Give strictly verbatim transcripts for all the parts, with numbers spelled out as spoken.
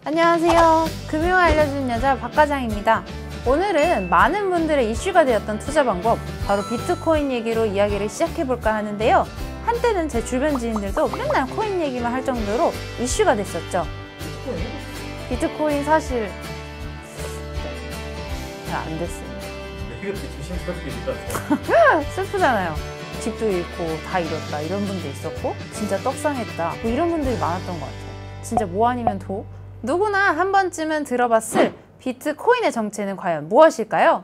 안녕하세요. 금융을 알려주는 여자 박과장입니다. 오늘은 많은 분들의 이슈가 되었던 투자 방법, 바로 비트코인 얘기로 이야기를 시작해볼까 하는데요. 한때는 제 주변 지인들도 맨날 코인 얘기만 할 정도로 이슈가 됐었죠. 비트코인 사실 잘 안 됐습니다. 이거 되게 조심스럽게 슬프잖아요. 집도 잃고 다 잃었다 이런 분도 있었고, 진짜 떡상했다 뭐 이런 분들이 많았던 것 같아요. 진짜 뭐 아니면 도? 누구나 한 번쯤은 들어봤을 비트코인의 정체는 과연 무엇일까요?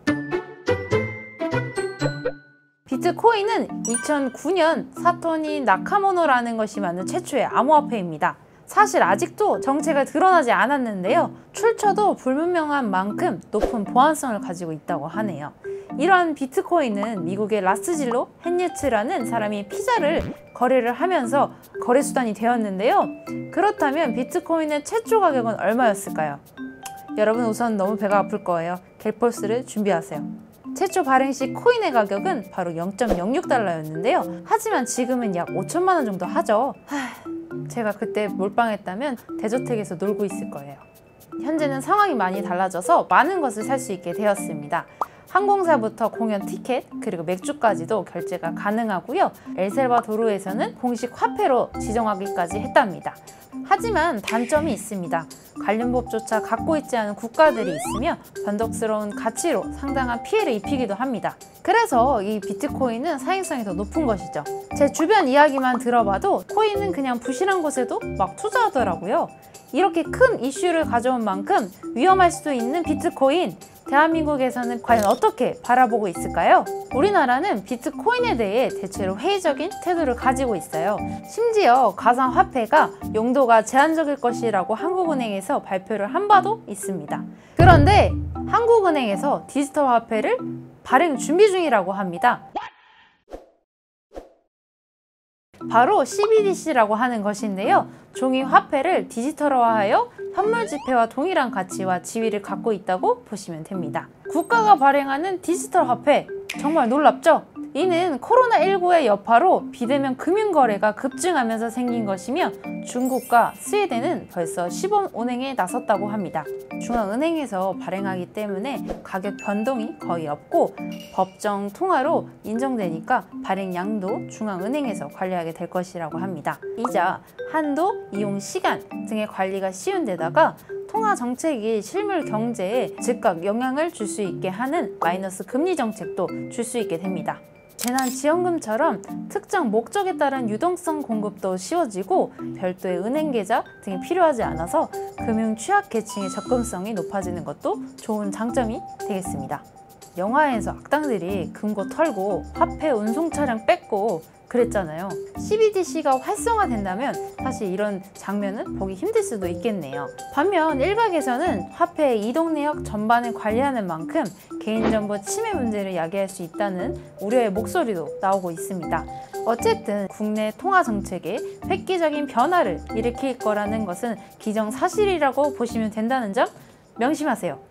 비트코인은 이천구 년 사토시 나카모토라는 것이 만든 최초의 암호화폐입니다. 사실 아직도 정체가 드러나지 않았는데요. 출처도 불분명한 만큼 높은 보안성을 가지고 있다고 하네요. 이러한 비트코인은 미국의 라스질로 헨리츠라는 사람이 피자를 거래를 하면서 거래수단이 되었는데요. 그렇다면 비트코인의 최초 가격은 얼마였을까요? 여러분 우선 너무 배가 아플 거예요. 갤포스를 준비하세요. 최초 발행 시 코인의 가격은 바로 영 점 영육 달러였는데요. 하지만 지금은 약 오천만 원 정도 하죠. 하, 제가 그때 몰빵했다면 대저택에서 놀고 있을 거예요. 현재는 상황이 많이 달라져서 많은 것을 살 수 있게 되었습니다. 항공사부터 공연 티켓, 그리고 맥주까지도 결제가 가능하고요. 엘살바도르에서는 공식 화폐로 지정하기까지 했답니다. 하지만 단점이 있습니다. 관련 법조차 갖고 있지 않은 국가들이 있으며 변덕스러운 가치로 상당한 피해를 입히기도 합니다. 그래서 이 비트코인은 사행성이 더 높은 것이죠. 제 주변 이야기만 들어봐도 코인은 그냥 부실한 곳에도 막 투자하더라고요. 이렇게 큰 이슈를 가져온 만큼 위험할 수도 있는 비트코인, 대한민국에서는 과연 어떻게 바라보고 있을까요? 우리나라는 비트코인에 대해 대체로 회의적인 태도를 가지고 있어요. 심지어 가상화폐가 용도가 제한적일 것이라고 한국은행에서 발표를 한 바도 있습니다. 그런데 한국은행에서 디지털 화폐를 발행 준비 중이라고 합니다. 바로 씨비디씨라고 하는 것인데요. 종이 화폐를 디지털화하여 현물 지폐와 동일한 가치와 지위를 갖고 있다고 보시면 됩니다. 국가가 발행하는 디지털 화폐, 정말 놀랍죠? 이는 코로나 일구의 여파로 비대면 금융거래가 급증하면서 생긴 것이며 중국과 스웨덴은 벌써 시범 운행에 나섰다고 합니다. 중앙은행에서 발행하기 때문에 가격 변동이 거의 없고 법정 통화로 인정되니까 발행량도 중앙은행에서 관리하게 될 것이라고 합니다. 이자, 한도, 이용 시간 등의 관리가 쉬운 데다가 통화 정책이 실물 경제에 즉각 영향을 줄 수 있게 하는 마이너스 금리 정책도 줄 수 있게 됩니다. 재난지원금처럼 특정 목적에 따른 유동성 공급도 쉬워지고 별도의 은행 계좌 등이 필요하지 않아서 금융 취약 계층의 접근성이 높아지는 것도 좋은 장점이 되겠습니다. 영화에서 악당들이 금고 털고 화폐 운송 차량 뺏고 그랬잖아요. 씨비디씨가 활성화된다면 사실 이런 장면은 보기 힘들 수도 있겠네요. 반면 일각에서는 화폐의 이동 내역 전반을 관리하는 만큼 개인정보 침해 문제를 야기할 수 있다는 우려의 목소리도 나오고 있습니다. 어쨌든 국내 통화 정책에 획기적인 변화를 일으킬 거라는 것은 기정사실이라고 보시면 된다는 점 명심하세요.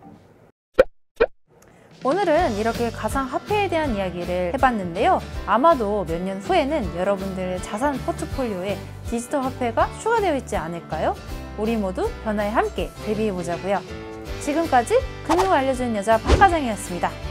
오늘은 이렇게 가상화폐에 대한 이야기를 해봤는데요. 아마도 몇 년 후에는 여러분들의 자산 포트폴리오에 디지털 화폐가 추가되어 있지 않을까요? 우리 모두 변화에 함께 대비해보자고요. 지금까지 금융을 알려주는 여자 박과장이었습니다.